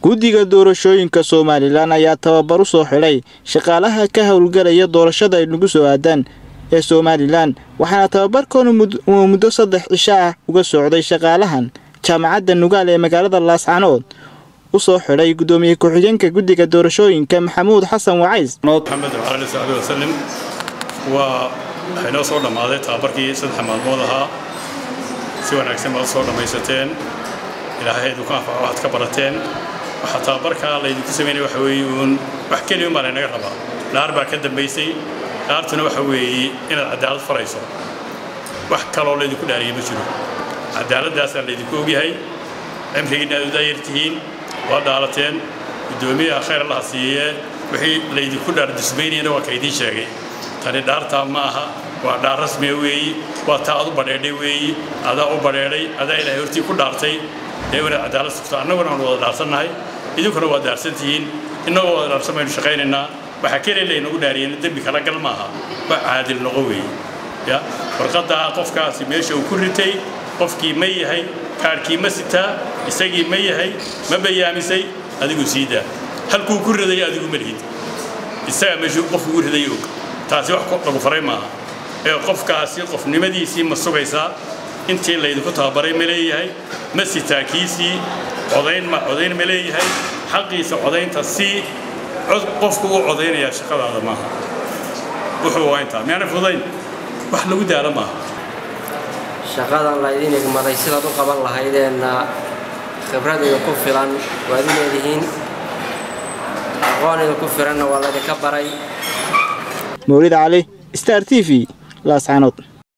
guddiga doorashooyinka Soomaaliland ayaa tababar u soo xilay shaqaalaha ka howlgalaya doorashada ay nagu soo aadaan ee Soomaaliland waxaana tababarkan muddo 3 cisho ah uga socday shaqaalahan jaamacadda Nugaal ee magaalada Laascaanood u soo xilay gudoomiye ku-xigeenka guddiga doorashooyinka Maxamuud Xasan Waciis محمد عليه الصلاة والسلام وحنا صورنا ماذا tababarkii 3 maalmood ahaa si wanaagsan ma soo dhamaysateen ilaahay dukaan waxaad ka barateen waxa tababarka la idinku sameeyay waxa weeyuun wax kaliya ma naga rabaa laar baa ka dambeysay laartuna waxa weeyii inaad cadaalad farayso wax kale oo la idinku dhaariyay ma jiro cadaaladaas la idinku ogyahay amrigiina u daayirtiin waa dhaalateen gudoomiyaha khayr Allah siiyay wixii la idinku dhaar disbeynayna waa kaydin sheegay tani dhaarta ma aha waa dhaar rasmi weeyi waa taadu badheedhay weeyi adaa u badheedhay adaa ilaahay hortii ku dhaartay deewna cadaalad sugta annaguna aan wada dhaarsanahay idinkuna waa dhaarsantiin inagoo wada dhaarsamaynu shaqaynaynaa waxa kale inagu dhaariyeen dambi kala gal maaha waa caadil noqo weeyi ya warqada qofkaasi meesha uu ku ritay qofkii ma yahay kaarkii ma sitaa isagii ma yahay ma bayaamisay adigu siida halkuu ku riday adigu ma lihid isaga meesha qofku ku riday taasi wax lagu faray maaha ee qofkaasi qofnimadiisii ma sugaysaa intii la idinku tababaray ma leeyahay ma sitaakiisii codayn ma leeyahay xaqiisa codaynta si qofku uu codaynaya shaqadaada maaha wuxuu waa intaa miyana fudayn wax lagu daala maaha shaqadan la idin igmaday sidaad u qaban lahaydeen khibradeeda ku filan waa idin leedihiin aqoonida ku filanna waa la idinka baray مولد علي ستار تي في لاascaanood